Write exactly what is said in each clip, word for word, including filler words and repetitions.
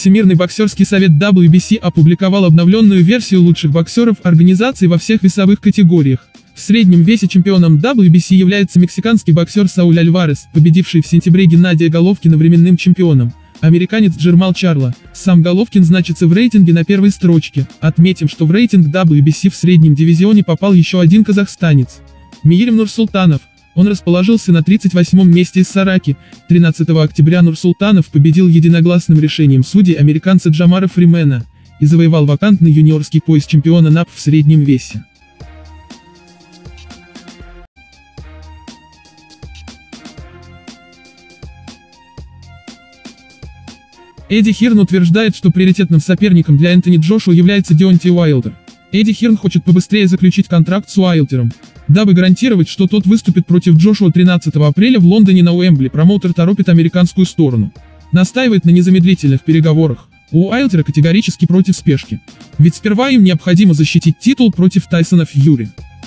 Всемирный боксерский совет дабл ю би си опубликовал обновленную версию лучших боксеров организации во всех весовых категориях. В среднем весе чемпионом дабл ю би си является мексиканский боксер Сауль Альварес, победивший в сентябре Геннадия Головкина временным чемпионом. Американец Джермал Чарло. Сам Головкин значится в рейтинге на первой строчке. Отметим, что в рейтинг дабл ю би си в среднем дивизионе попал еще один казахстанец. Мирим Нурсултанов. Он расположился на тридцать восьмом месте из Сараки. тринадцатого октября Нурсултанов победил единогласным решением судей американца Джамара Фримена и завоевал вакантный юниорский пояс чемпиона эн эй пи в среднем весе. Эдди Хирн утверждает, что приоритетным соперником для Энтони Джошуа является Деонти Уайлдер. Эдди Хирн хочет побыстрее заключить контракт с Уайлдером, дабы гарантировать, что тот выступит против Джошуа тринадцатого апреля в Лондоне на Уэмбли. Промоутер торопит американскую сторону. Настаивает на незамедлительных переговорах. У Уайлдера категорически против спешки. Ведь сперва им необходимо защитить титул против Тайсона Фьюри.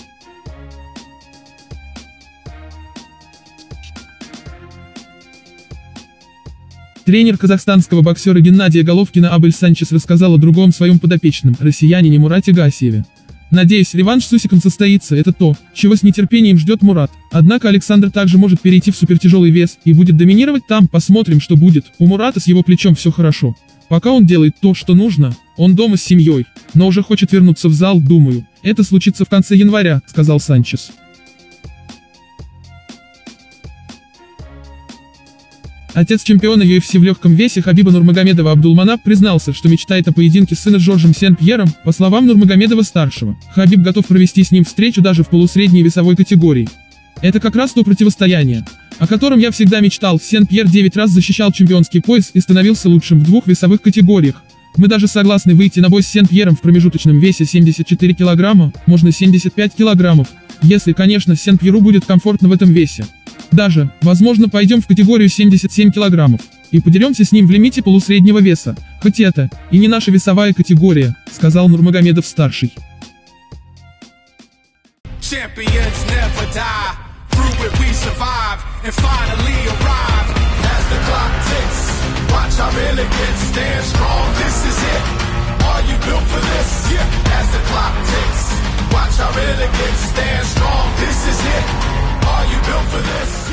Тренер казахстанского боксера Геннадия Головкина Абель Санчес рассказал о другом своем подопечном, россиянине Мурате Гассиеве. «Надеюсь, реванш с Усиком состоится, это то, чего с нетерпением ждет Мурат. Однако Александр также может перейти в супертяжелый вес и будет доминировать там, посмотрим, что будет. У Мурата с его плечом все хорошо. Пока он делает то, что нужно, он дома с семьей, но уже хочет вернуться в зал, думаю, это случится в конце января», — сказал Санчес. Отец чемпиона ю эф си в легком весе Хабиба Нурмагомедова Абдулманап признался, что мечтает о поединке с сыном Жоржем Сен-Пьером. По словам Нурмагомедова-старшего, Хабиб готов провести с ним встречу даже в полусредней весовой категории. «Это как раз то противостояние, о котором я всегда мечтал. Сен-Пьер девять раз защищал чемпионский пояс и становился лучшим в двух весовых категориях. Мы даже согласны выйти на бой с Сен-Пьером в промежуточном весе семьдесят четыре килограмма, можно семьдесят пять килограммов, если, конечно, Сен-Пьеру будет комфортно в этом весе. Даже, возможно, пойдем в категорию семьдесят семь килограммов и подеремся с ним в лимите полусреднего веса, хоть это и не наша весовая категория», — сказал Нурмагомедов-старший. Watch how really get stand strong. This is it. Are you built for this?